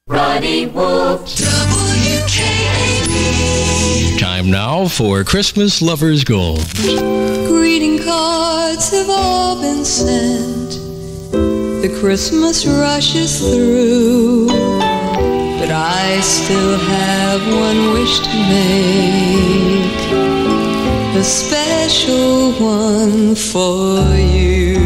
Roddy Wolf, WKAP. Time now for Christmas Lover's Gold. Greeting cards have all been sent. The Christmas rushes through, but I still have one wish to make, a special one for you.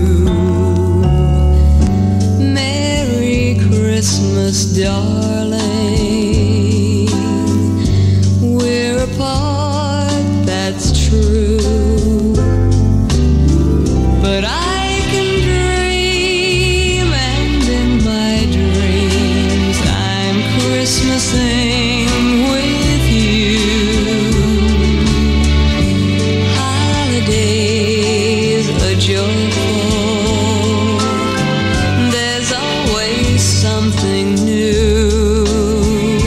Merry Christmas, darling. We're apart, that's true, but I can dream, and in my dreams I'm Christmasing with you. Holidays are joyful, there's always something new.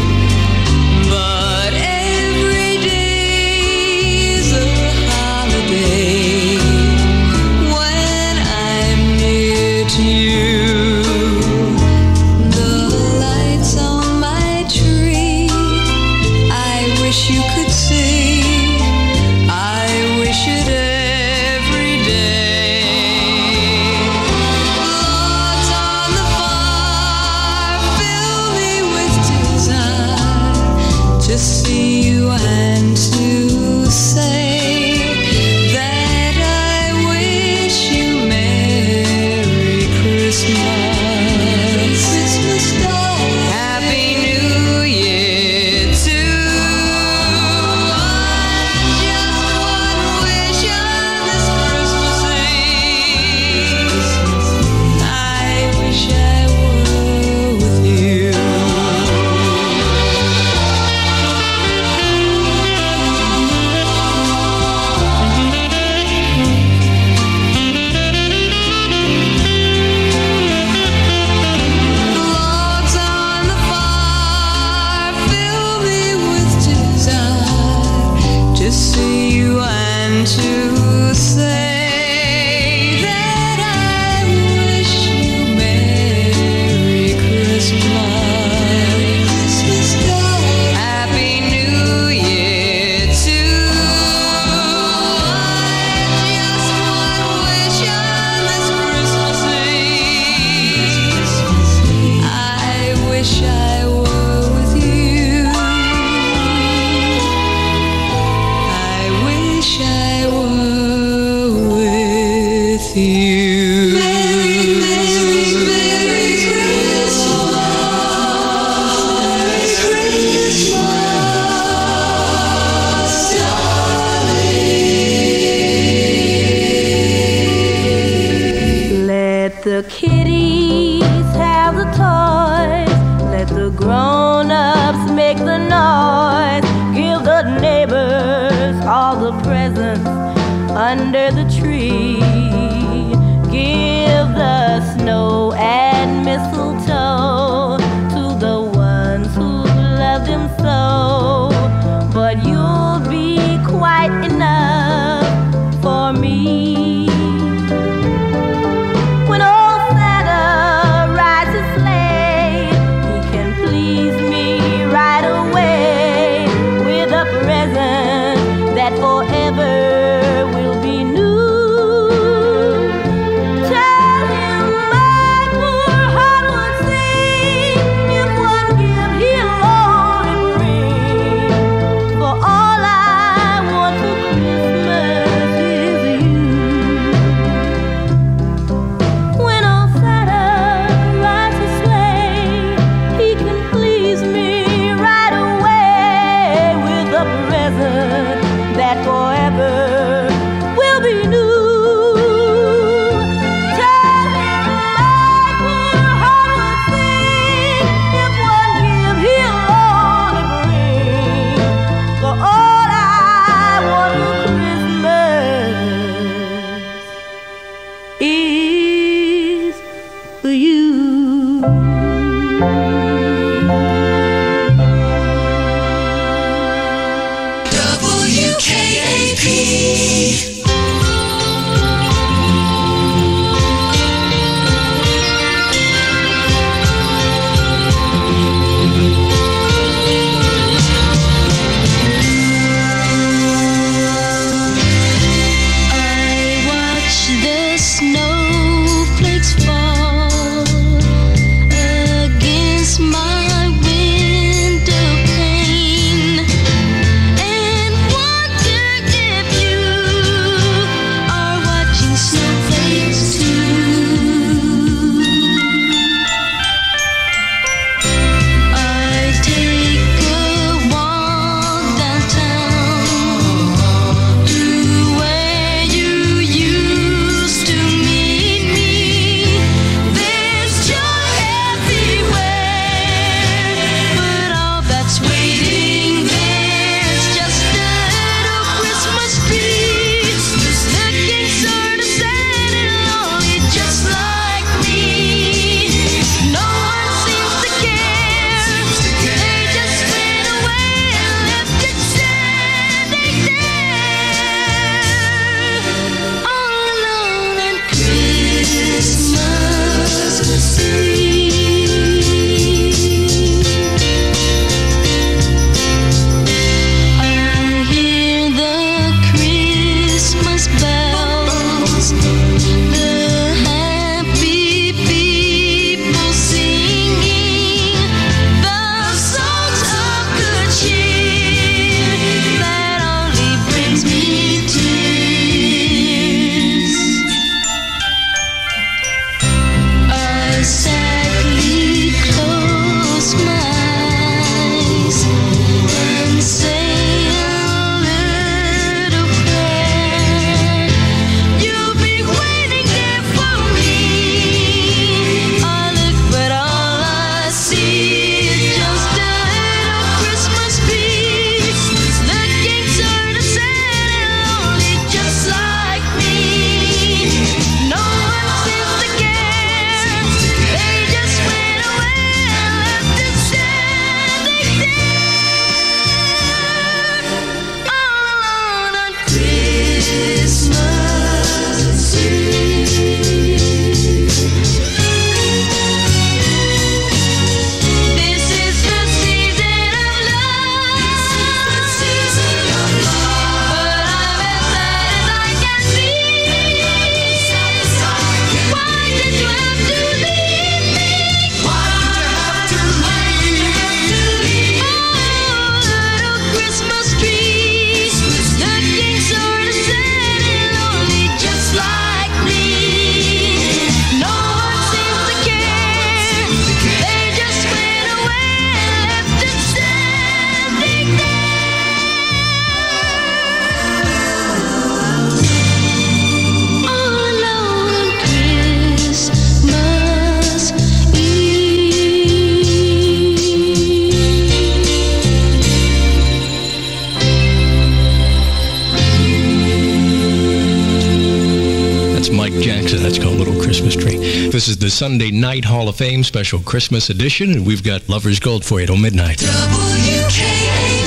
That's called Little Christmas Tree. This is the Sunday Night Hall of Fame special Christmas edition, and we've got Lover's Gold for you till midnight. WKAP.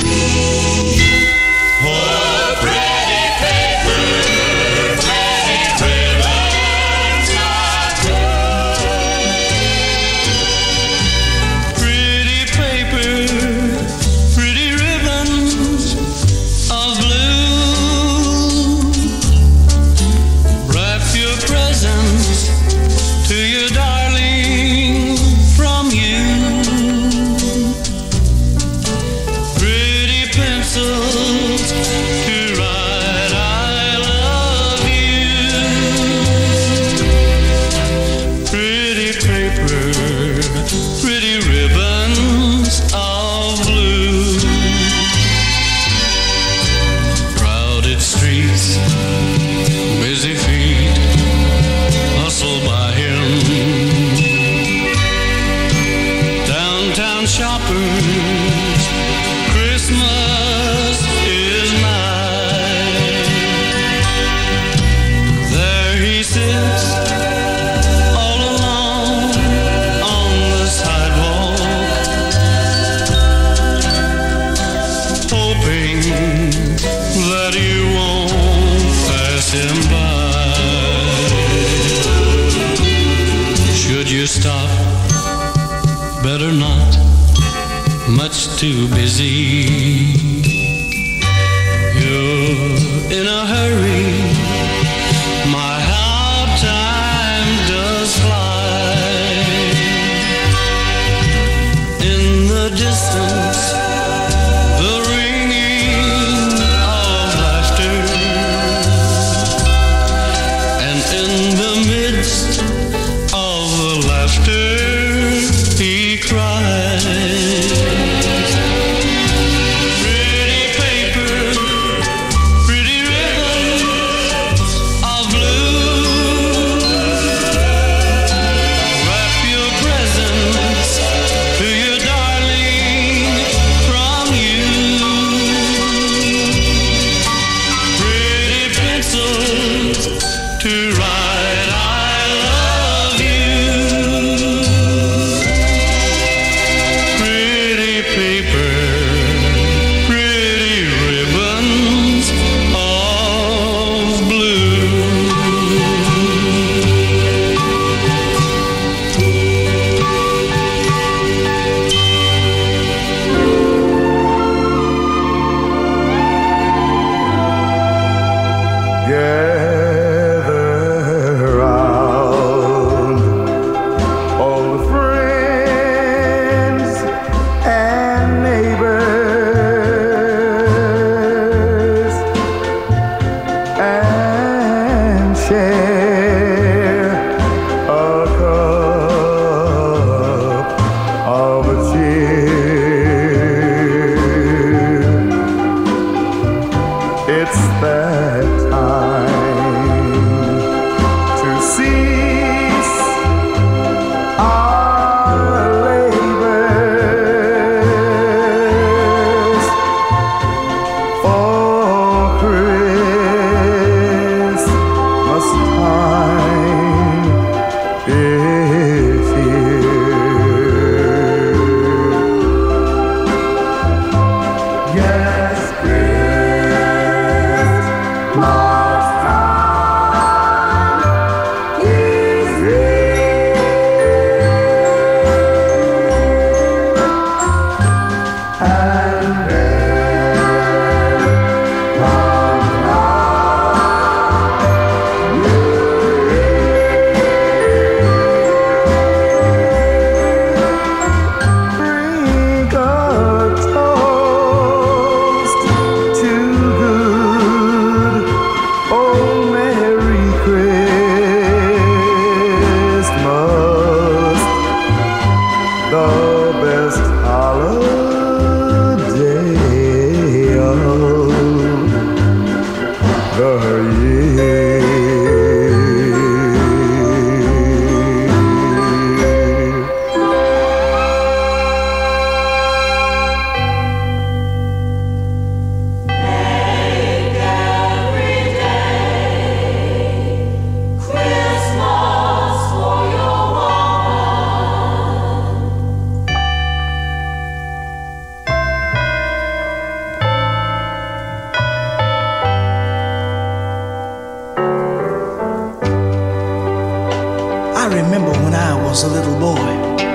Better not, much too busy. You're in a hurry, my how time does fly. In the distance, the ringing of laughter, and in the midst of the laughter he cries. Pretty paper, pretty ribbons of blue, wrap your presents to your darling from you. Pretty pencils to write I love you. was a little boy,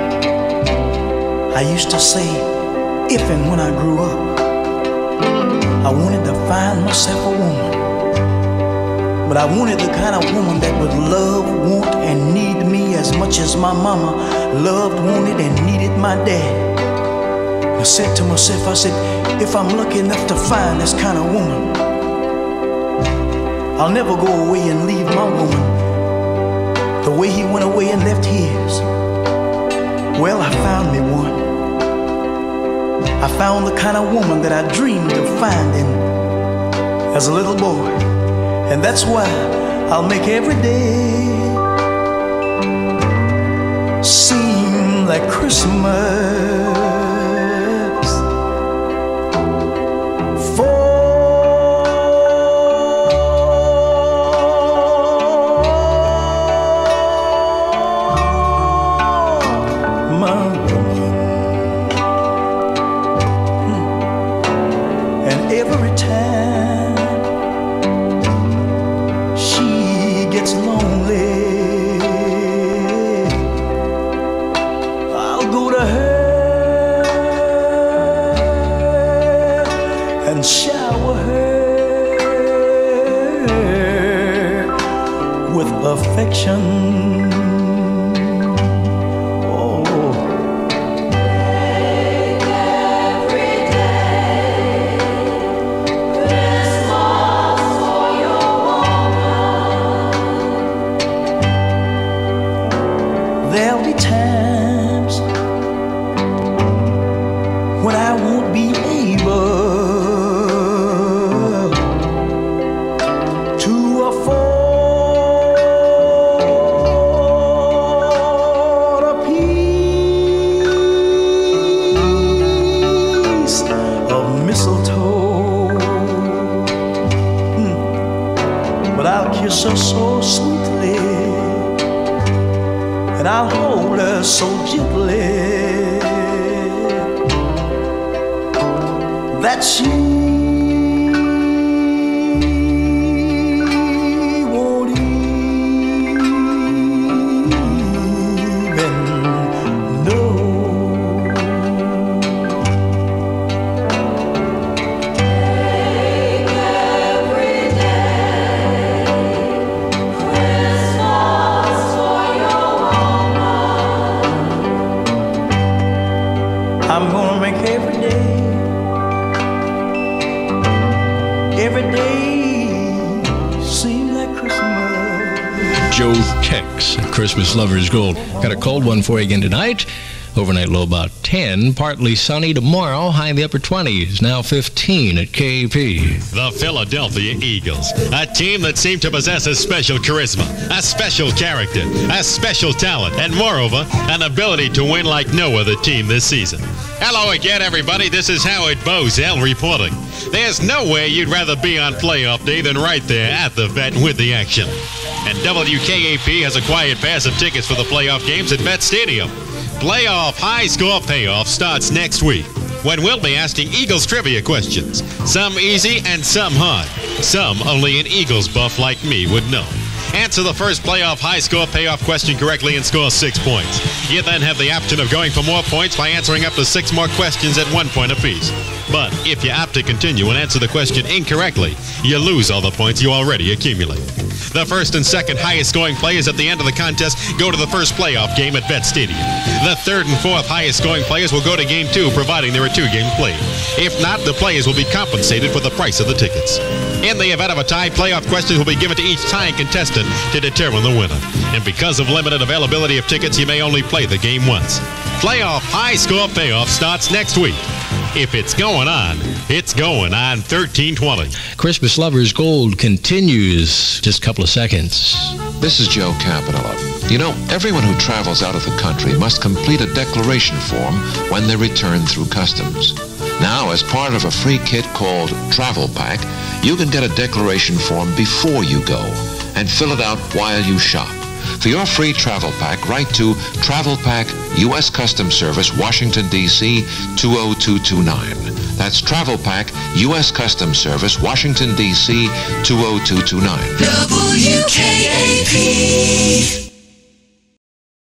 I used to say, if and when I grew up, I wanted to find myself a woman. But I wanted the kind of woman that would love, want, and need me as much as my mama loved, wanted, and needed my dad. I said to myself, I said, if I'm lucky enough to find this kind of woman, I'll never go away and leave my woman the way he went away and left his. Well, I found me one. I found the kind of woman that I dreamed of finding as a little boy. And that's why I'll make every day seem like Christmas. Shower her with affection. Oh, Take every day Christmas for your woman. there'll be times when I won't be able kiss her so sweetly, and I'll hold her so gently that she won't even know. I'm gonna make every day seem like Christmas. Joe Tex, Christmas Lover's Gold. Got a cold one for you again tonight. Overnight low about 10, partly sunny tomorrow, high in the upper 20s, now 15 at KAP. The Philadelphia Eagles, a team that seemed to possess a special charisma, a special character, a special talent, and moreover, an ability to win like no other team this season. Hello again, everybody. This is Howard Bozell reporting. There's nowhere you'd rather be on playoff day than right there at the Vet with the action. And WKAP has a quiet pass of tickets for the playoff games at Vet Stadium. Playoff high score payoff starts next week, when we'll be asking Eagles trivia questions. Some easy and some hard. Some only an Eagles buff like me would know. Answer the first playoff high score payoff question correctly and score 6 points. You then have the option of going for more points by answering up to 6 more questions at 1 point apiece. But if you opt to continue and answer the question incorrectly, you lose all the points you already accumulate. The first and second highest scoring players at the end of the contest go to the first playoff game at Vet Stadium. The third and fourth highest scoring players will go to game 2, providing there are 2 games played. If not, the players will be compensated for the price of the tickets. In the event of a tie, playoff questions will be given to each tying contestant to determine the winner. And because of limited availability of tickets, you may only play the game once. Playoff high score payoff starts next week. If it's going on, it's going on 1320. Christmas Lover's Gold continues. Just a couple of seconds. This is Joe Campanella. You know, everyone who travels out of the country must complete a declaration form when they return through customs. Now, as part of a free kit called Travel Pack, you can get a declaration form before you go and fill it out while you shop. For your free travel pack, write to Travel Pack, U.S. Customs Service, Washington, D.C. 20229. That's Travel Pack, U.S. Customs Service, Washington, D.C. 20229. WKAP.